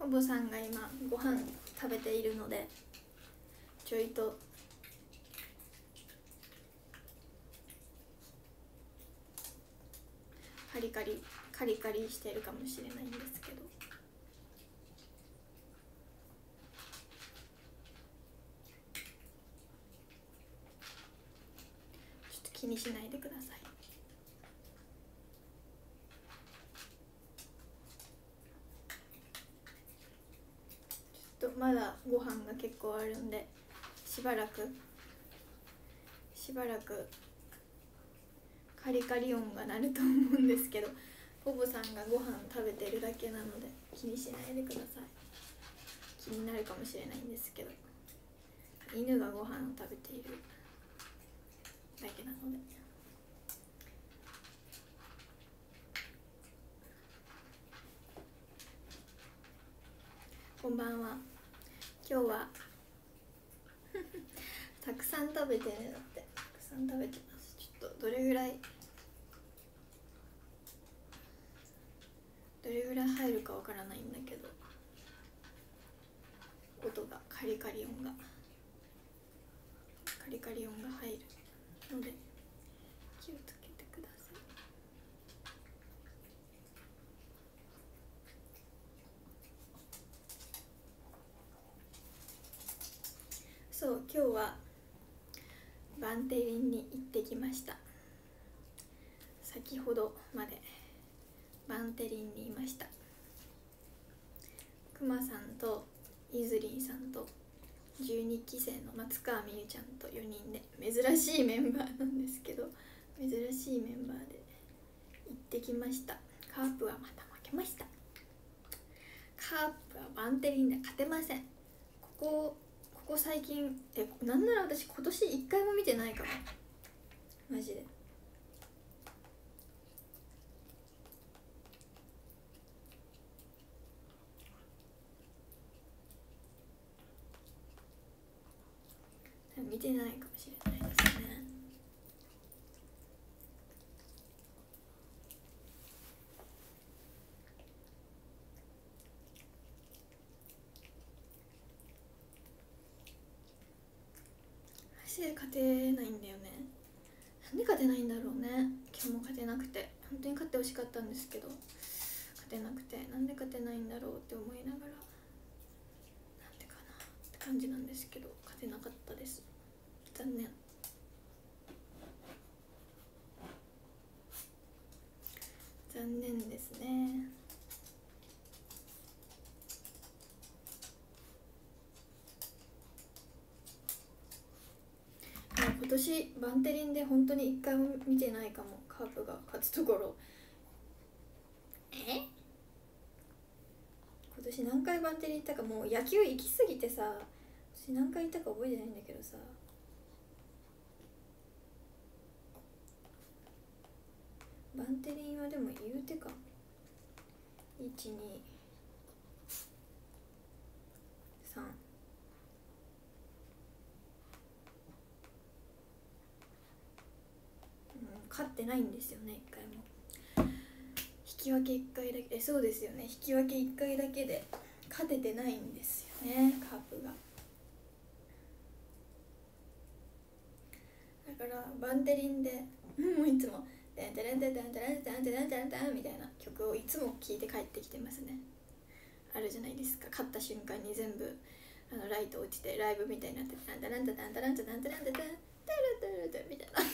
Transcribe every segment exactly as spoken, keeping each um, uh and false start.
おぼさんが今ご飯食べているのでちょいとカリカリカリカリしてるかもしれないんですけど、ちょっと気にしないでください。ちょっとまだご飯が結構あるんでしばらくしばらくカリカリ音が鳴ると思うんですけど、ボボさんがご飯食べてるだけなので気にしないでください。気になるかもしれないんですけど、犬がご飯を食べているだけなので。こんばんは。今日はたくさん食べてね。だってたくさん食べてます。ちょっとどれぐらいどれぐらい入るかわからないんだけど、音がカリカリ音がカリカリ音が入るので気をつけてください。そう、今日はバンテリンに行ってきました。先ほどまでバンテリンにいました。くまさんとイズリンさんとじゅうにきせいの松川美優ちゃんとよにんで、珍しいメンバーなんですけど、珍しいメンバーで行ってきました。カープはまた負けました。カープはバンテリンで勝てません。ここここ最近、えなんなら私今年いっかいも見てないかも、マジで。見てないかもしれないですね。マジで勝てないんだよね。なんで勝てないんだろうね。今日も勝てなくて、本当に勝ってほしかったんですけど勝てなくて、なんで勝てないんだろうって思いながら、なんでかなって感じなんですけど、勝てなかったです。残念。残念ですね。今年バンテリンで本当にいっかいも見てないかも、カープが勝つところ。え今年何回バンテリン行ったか、もう野球行き過ぎてさ、私何回行ったか覚えてないんだけどさ。バンテリンはでも言うてかいちにさん、勝ってないんですよね、いっかいも。引き分けいっかいだけ。えそうですよね、引き分けいっかいだけで勝ててないんですよね、カープが。だからバンテリンでもういつも「テンテレンテンテンテレンテンテレンテンテン」みたいな曲をいつも聴いて帰ってきてますね。あるじゃないですか、勝った瞬間に全部あのライト落ちてライブみたいになって「タンタランタタンタランタタンタランタタンタラタラタ」みたいな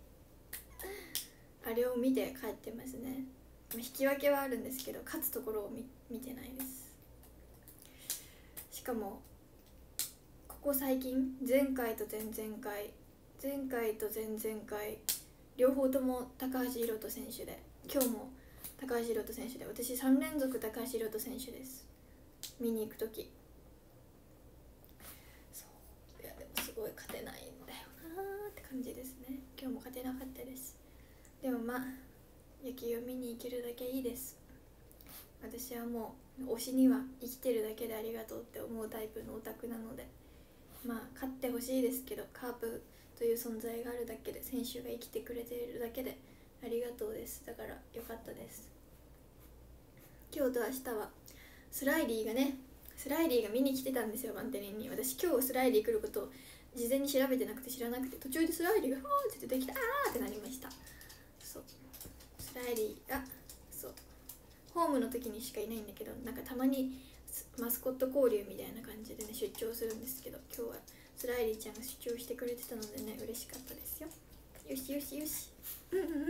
あれを見て帰ってますね。引き分けはあるんですけど、勝つところを 見, 見てないです。しかもここ最近、前回と前々回前回と前々回両方とも高橋宏斗選手で、今日も高橋宏斗選手で、私さんれんぞく高橋宏斗選手です、見に行くとき。そういやでもすごい勝てないんだよなーって感じですね。今日も勝てなかったです。でもまあ野球を見に行けるだけいいです。私はもう推しには生きてるだけでありがとうって思うタイプのオタクなので、まあ勝ってほしいですけど、カープという存在があるだけで、選手が生きてくれているだけでありがとうです。だから良かったです。今日と明日はスライリーがねスライリーが見に来てたんですよ、バンテリンに。私今日スライリー来ることを事前に調べてなくて知らなくて、途中でスライリーが「はー」って出てきて「あー」ってなりました。そうスライリーがそうホームの時にしかいないんだけど、なんかたまにマスコット交流みたいな感じでね出張するんですけど、今日はスライリーちゃんが出張してくれてたのでね嬉しかったですよ。よしよしよしうんうんうんうん。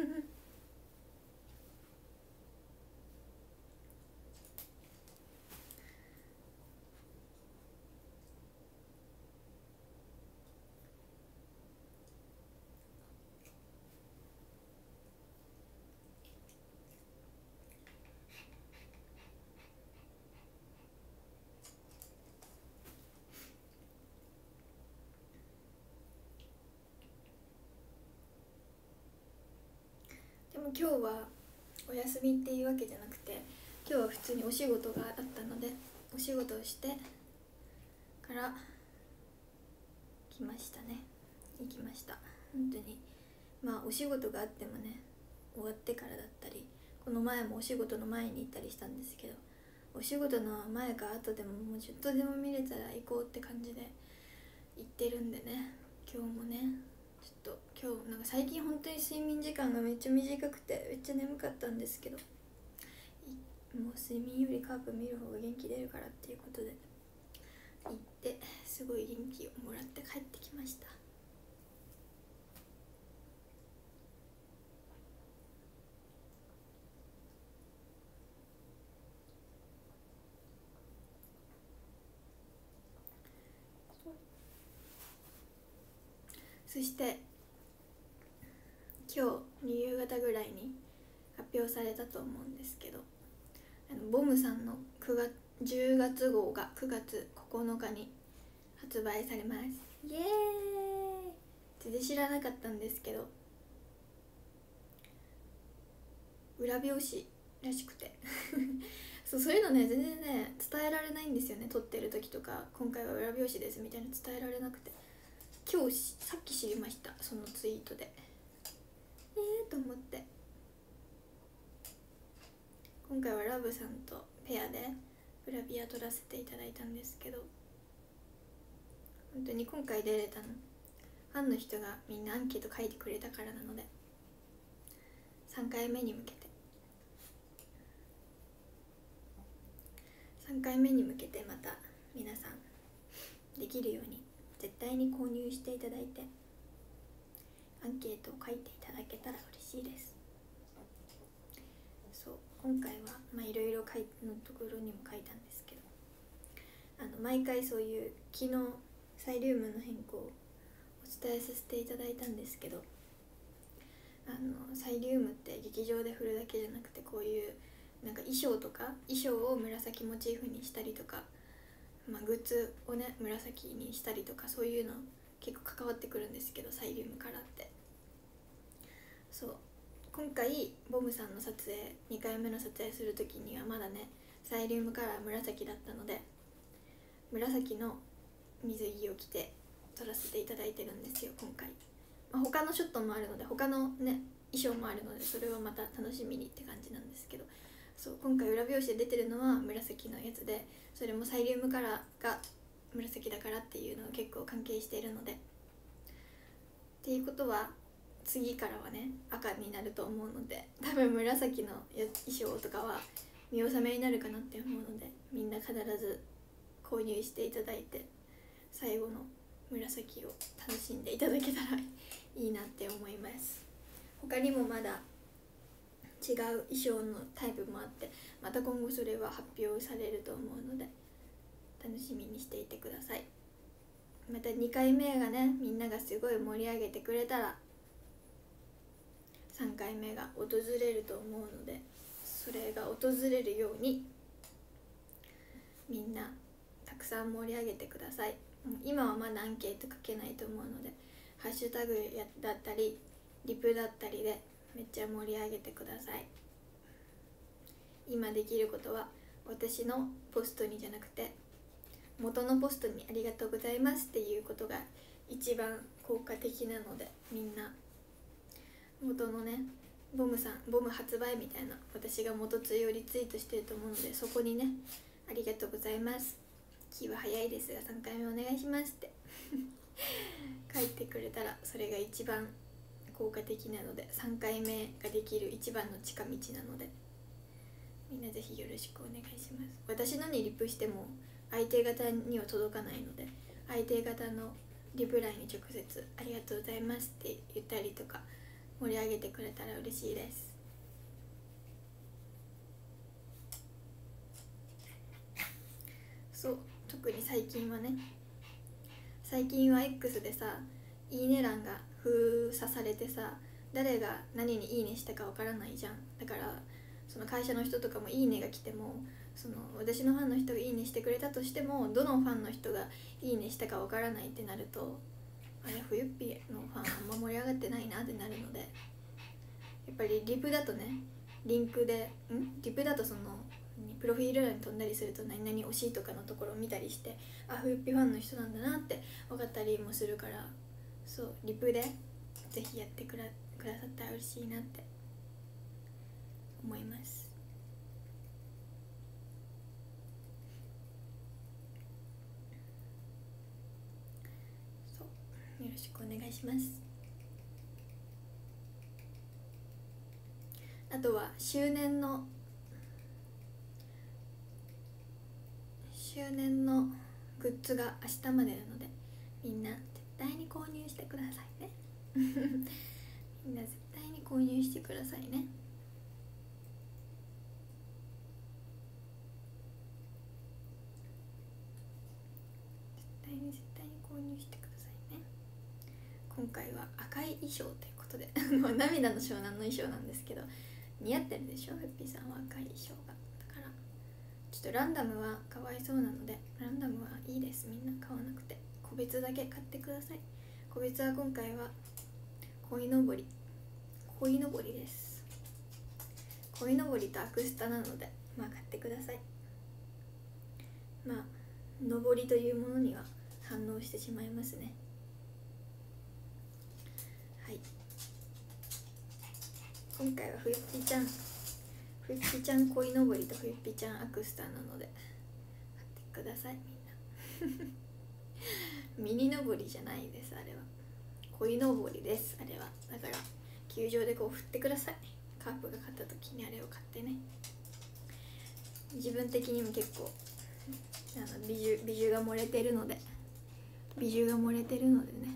でも今日はお休みっていうわけじゃなくて、今日は普通にお仕事があったのでお仕事をしてから来ましたね。行きました。本当にまあお仕事があってもね終わってからだったり、この前もお仕事の前に行ったりしたんですけど、お仕事の前か後でももうちょっとでも見れたら行こうって感じで行ってるんでね。今日もねちょっと今日なんか最近本当に睡眠時間がめっちゃ短くてめっちゃ眠かったんですけど、もう睡眠よりカープ見る方が元気出るからっていうことで行ってすごい元気をもらって帰ってきました。そして今日夕方ぐらいに発表されたと思うんですけど、あのボムさんのくがつじゅうがつ号がくがつここのかに発売されます。イエーイ。全然知らなかったんですけど裏表紙らしくてそうそういうのね全然ね伝えられないんですよね。撮ってる時とか今回は裏表紙ですみたいな伝えられなくて、今日さっき知りました、そのツイートで。えーと思って、今回はラブさんとペアでグラビア撮らせていただいたんですけど、本当に今回出れたのファンの人がみんなアンケート書いてくれたからなので、さんかいめに向けてさんかいめに向けてまた皆さんできるように絶対に購入していただいてアンケートを書いていただけたら嬉しいです。そう今回はまあいろいろ書いのところにも書いたんですけど、あの毎回そういう昨日サイリウムの変更をお伝えさせていただいたんですけど、あのサイリウムって劇場で振るだけじゃなくて、こういうなんか衣装とか衣装を紫モチーフにしたりとか、まあ、グッズをね紫にしたりとか、そういうの結構関わってくるんですけど、サイリウムカラーって。そう今回ボムさんの撮影にかいめの撮影する時にはまだねサイリウムカラー紫だったので、紫の水着を着て撮らせていただいてるんですよ今回。まあ、他のショットもあるので他のね衣装もあるので、それはまた楽しみにって感じなんですけど、そう今回裏表紙で出てるのは紫のやつで、それもサイリウムカラーが紫だからっていうのが結構関係しているので、っていうことは次からはね赤になると思うので、多分紫の衣装とかは見納めになるかなって思うので、みんな必ず購入していただいて最後の紫を楽しんでいただけたらいいなって思います。他にもまだ違う衣装のタイプもあって、また今後それは発表されると思うので楽しみにしていてください。またにかいめがねみんながすごい盛り上げてくれたらさんかいめが訪れると思うので、それが訪れるようにみんなたくさん盛り上げてください。今はまだアンケート書けないと思うので、ハッシュタグやだったりリプだったりでめっちゃ盛り上げてください。今できることは私のポストにじゃなくて元のポストにありがとうございますっていうことが一番効果的なので、みんな元のねボムさんボム発売みたいな私が元ツイをリツイートしてると思うので、そこにねありがとうございます。気は早いですがさんかいめお願いしますって書いてくれたらそれが一番効果的なので、さんかいめができる一番の近道なので、みんなぜひよろしくお願いします。私のにリプしても相手方には届かないので、相手方のリプライに直接ありがとうございますって言ったりとか盛り上げてくれたら嬉しいです。そう、特に最近はね、最近は X でさ、いいね欄が封鎖されてさ、誰が何にいいねしたかわからないじゃん。だからその会社の人とかもいいねが来ても、その私のファンの人がいいねしてくれたとしても、どのファンの人がいいねしたかわからないってなると、あれふゆっぴのファンあんま盛り上がってないなってなるので、やっぱりリプだとね、リンクでんリプだとそのプロフィール欄に飛んだりすると何々推しとかのところを見たりして、あ、ふゆっぴファンの人なんだなって分かったりもするから、そう、リプでぜひやってくらくださったら嬉しいなって思います。そう、よろしくお願いします。あとは周年の周年のグッズが明日までなので、みんな絶対に購入してくださいねみんな絶対に購入してくださいね。絶対に絶対に購入してくださいね。今回は赤い衣装ということでもう涙の湘南の衣装なんですけど、似合ってるでしょふっぴーさんは赤い衣装が。だからちょっとランダムはかわいそうなので、ランダムはいいです、みんな買わなくて個別だけ買ってください。個別は今回は鯉のぼり鯉のぼりです鯉のぼりとアクスタなので、まあ買ってください。まあ上りというものには反応してしまいますね。はい、今回はふゆっぴちゃんふゆっぴちゃん鯉のぼりとふゆっぴちゃんアクスタなので買ってください、みんなミニのぼりじゃないです、あれは鯉のぼりです。あれはだから球場でこう振ってください。カープが勝った時にあれを買ってね。自分的にも結構あの美獣美獣が漏れてるので美獣が漏れてるのでね。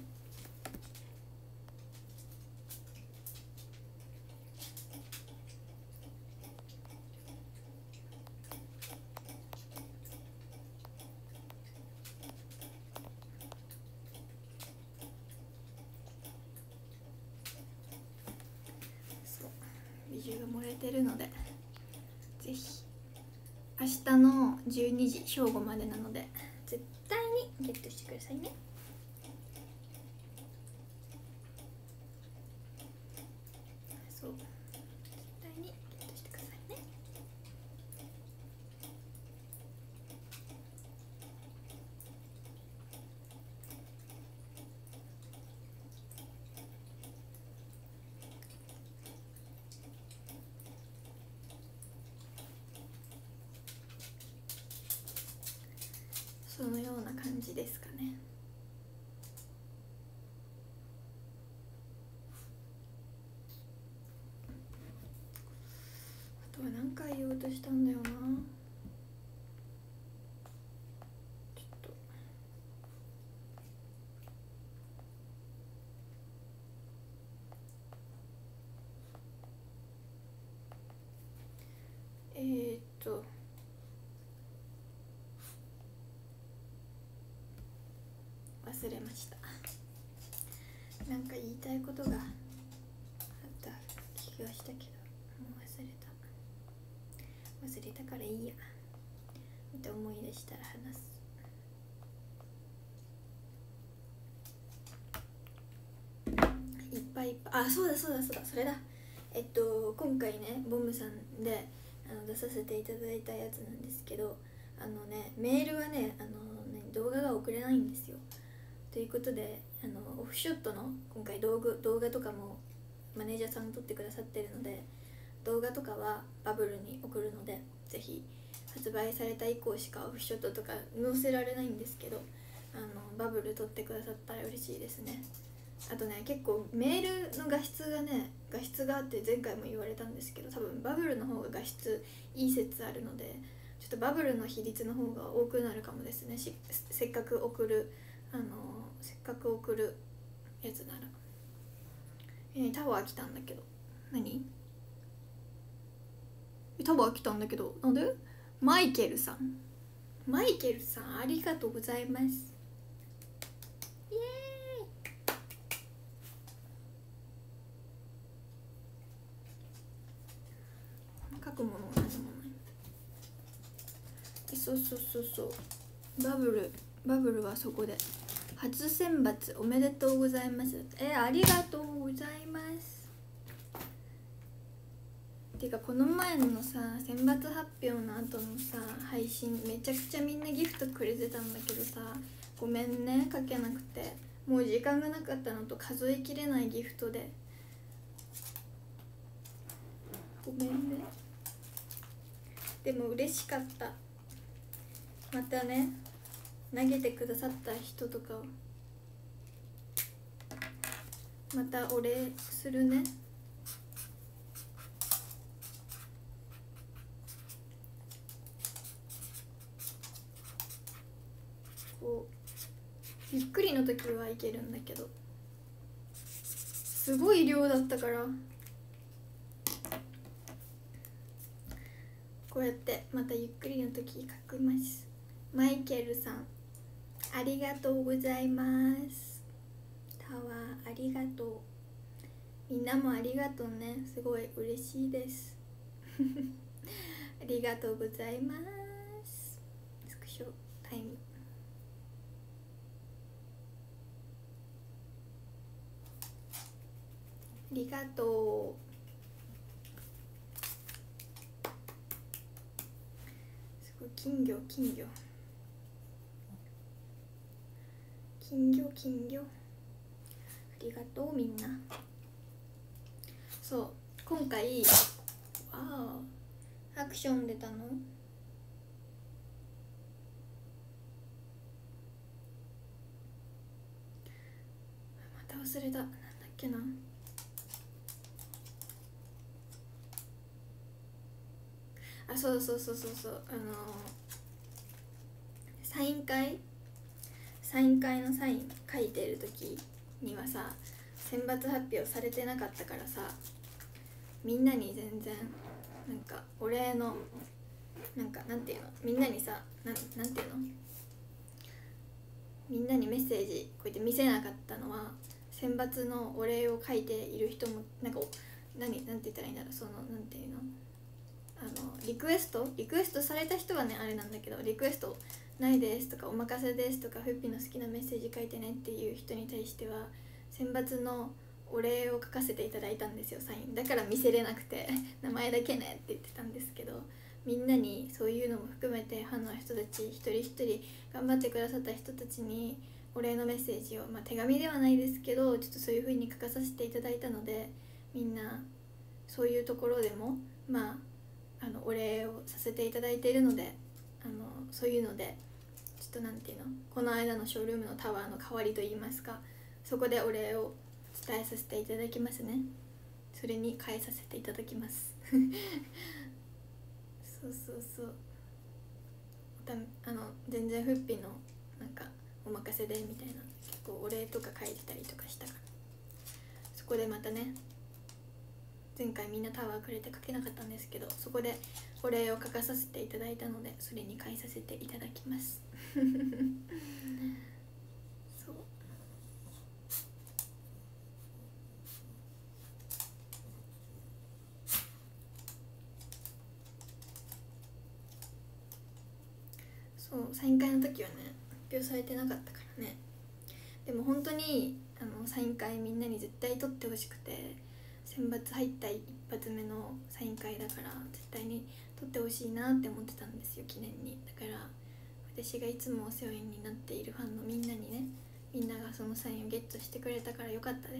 そう、美獣が漏れてるので、ぜひ明日のじゅうにじ正午までなので絶対にゲットしてくださいね。そう、絶対にゲットしてくださいね。そのような感じですかね。あとは何回言おうとしたんだよな。ちょっとえー、っと忘れました。なんか言いたいことがあった気がしたけど、もう忘れた忘れたからいいやって思い出したら話す。いっぱいいっぱい、あ、そうだそうだそうだ、それだ。えっと今回ねボムさんであの出させていただいたやつなんですけど、あのねメールはね、あのね動画が送れないんですよ。ということで、あのオフショットの今回動画動画とかもマネージャーさんが撮ってくださってるので、動画とかはバブルに送るので、ぜひ発売された以降しかオフショットとか載せられないんですけど、あのバブル撮ってくださったら嬉しいですね。あとね、結構メールの画質がね画質があって前回も言われたんですけど、多分バブルの方が画質いい説あるので、ちょっとバブルの比率の方が多くなるかもですね。しせっかく送るあのせっかく送るやつなら。えー、タワー来たんだけど何タワー来たんだけどなんでマイケルさんマイケルさんありがとうございます。イエーイ。書くものが何もない。そうそうそうそう、バブルバブルはそこで初選抜おめでとうございます。えありがとうございます。てかこの前のさ選抜発表の後のさ配信めちゃくちゃみんなギフトくれてたんだけどさ、ごめんね書けなくて、もう時間がなかったのと数えきれないギフトでごめんね。でも嬉しかった。またね投げてくださった人とかをまたお礼するね。こうゆっくりの時はいけるんだけど、すごい量だったからこうやってまたゆっくりの時書きます。マイケルさんありがとうございます。タワーありがとう。みんなもありがとうね、すごい嬉しいですありがとうございます。スクショタイムありがとう。すごい金魚金魚金魚金魚ありがとうみんな。そう今回わあアクション出たのまた忘れた、なんだっけな。あそうそうそうそうそう、あのー、サイン会サイン会のサイン書いてる時にはさ選抜発表されてなかったからさ、みんなに全然なんかお礼のなんかなんていうの、みんなにさなんなんていうのみんなにメッセージこうやって見せなかったのは、選抜のお礼を書いている人もなんか何なんて言ったらいいんだろう、そのなんていうのあのリクエストリクエストされた人はねあれなんだけど、リクエストないですとかお任せですとかフッピーの好きなメッセージ書いてねっていう人に対しては選抜のお礼を書かせていただいたんですよ、サインだから見せれなくて名前だけねって言ってたんですけど、みんなにそういうのも含めてファンの人たち一人一人頑張ってくださった人たちにお礼のメッセージを、まあ、手紙ではないですけどちょっとそういう風に書かさせていただいたので、みんなそういうところでもまああのお礼をさせていただいているので、あのそういうのでちょっとなんていうのこの間のショールームのタワーの代わりといいますか、そこでお礼を伝えさせていただきますね。それに変えさせていただきますそうそうそう、たあの全然フッピーのなんかお任せでみたいな結構お礼とか書いてたりとかしたから、そこでまたね前回みんなタワーくれて書けなかったんですけど、そこでお礼を書かさせていただいたのでそれに返させていただきますそうそうサイン会の時はね発表されてなかったからね。でも本当にあのサイン会みんなに絶対取ってほしくて、選抜入った一発目のサイン会だから絶対に取ってほしいなって思ってたんですよ、記念に。だから私がいつもお世話になっているファンのみんなにね、みんながそのサインをゲットしてくれたからよかったです。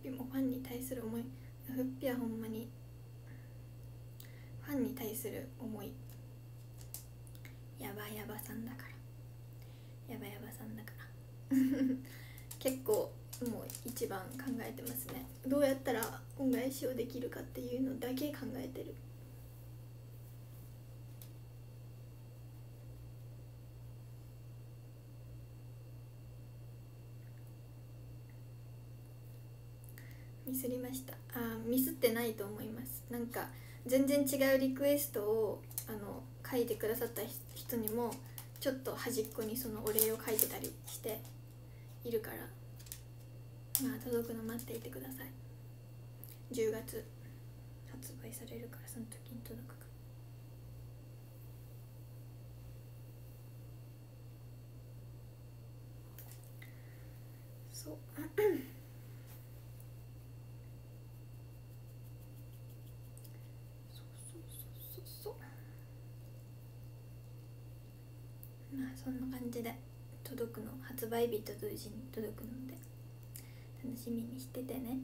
ぴもファンに対する思い、ふっぴはほんまにファンに対する思い、やばやばさんだから、やばやばさんだから結構もう一番考えてますね。どうやったら恩返しをできるかっていうのだけ考えてる。ミスりました。あ、ミスってないと思います。なんか全然違うリクエストをあの書いてくださった人にもちょっと端っこにそのお礼を書いてたりしているから、まあ届くの待っていてください。じゅうがつ発売されるからその時に届くか。そうまあそんな感じで届くの、発売日と同時に届くので楽しみにしててね。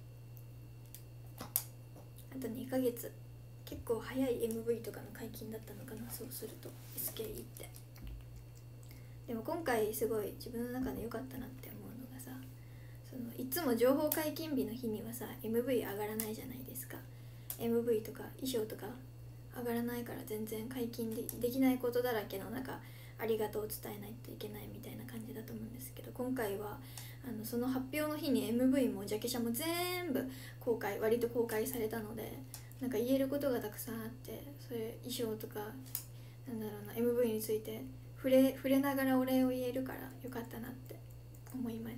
あとにかげつ、結構早い エムブイ とかの解禁だったのかな、そうすると エスケーイー って。でも今回すごい自分の中で良かったなって思うのがさ、そのいつも情報解禁日の日にはさ エムブイ 上がらないじゃないですか。 エムブイ とか衣装とか上がらないから全然解禁 で, できないことだらけの中、ありがとうを伝えないといけないみたいな感じだと思うんですけど、今回はあのその発表の日に エムブイ もジャケ写も全部公開、割と公開されたので、なんか言えることがたくさんあって、それ衣装とかなんだろうな エムブイ について触れ触れながらお礼を言えるからよかったなって思います。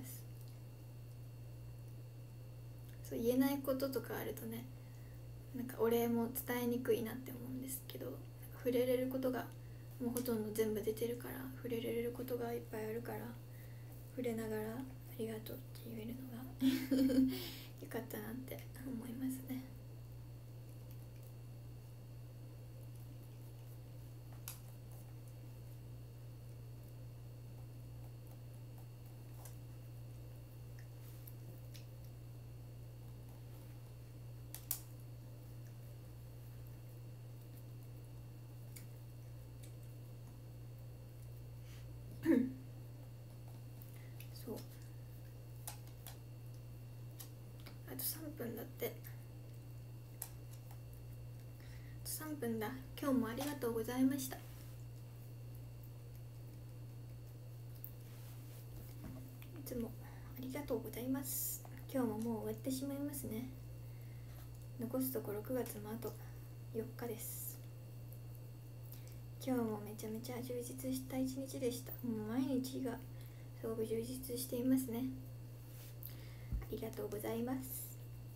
そう言えないこととかあるとね、なんかお礼も伝えにくいなって思うんですけど、触れれることがもうほとんど全部出てるから、触れれることがいっぱいあるから、触れながらありがとうって言えるのがよかったなって思いますね。そう、あとさんぷんだって。あとさんぷんだ。今日もありがとうございました。いつもありがとうございます。今日ももう終わってしまいますね。残すところくがつもあとよっかです。今日もめちゃめちゃ充実した一日でした。もう毎日がすごく充実していますね。ありがとうございます。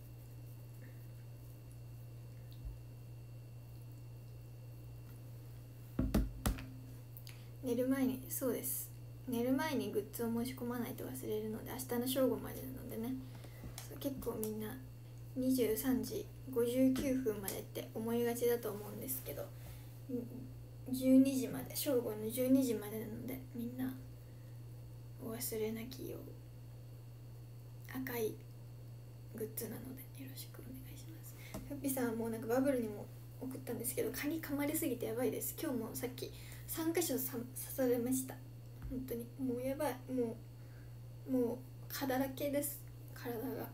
寝る前に、そうです、寝る前にグッズを申し込まないと忘れるので、明日の正午までなのでね。結構みんなにじゅうさんじごじゅうきゅうふんまでって思いがちだと思うんですけど、じゅうにじまで、正午のじゅうにじまでなので、みんなお忘れなきよう。赤いグッズなのでよろしくお願いします。ふっぴさんはもうなんかバブルにも送ったんですけど、蚊に噛まれすぎてやばいです。今日もさっきさんかしょ刺されました。本当にもうやばい、もうもう蚊だらけです、体が。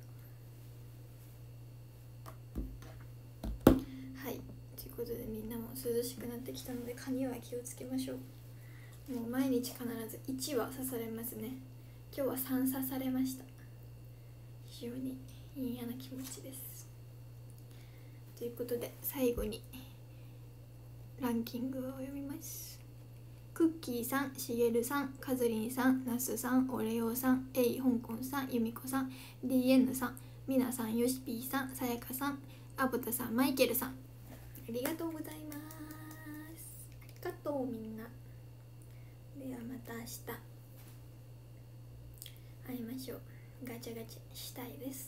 はい、ということでみんなも涼しくなってきたので蚊には気をつけましょう。もう毎日必ずいちは刺されますね。今日はさん刺されました。非常に嫌な気持ちです。ということで最後にランキングを読みます。クッキーさん、しげるさん、かずりんさん、なすさん、おれおさん、えい香港さん、ゆみこさん、 ディーエヌ さん、みなさん、よしぴーさん、さやかさん、あぼたさん、マイケルさん、ありがとうございます。ありがとうみんな。ではまた明日会いましょう。ガチャガチャしたいです。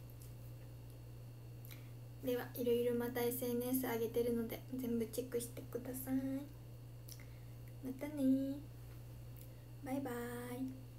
ではいろいろまた エスエヌエス 上げてるので全部チェックしてください。またね、バイバイ。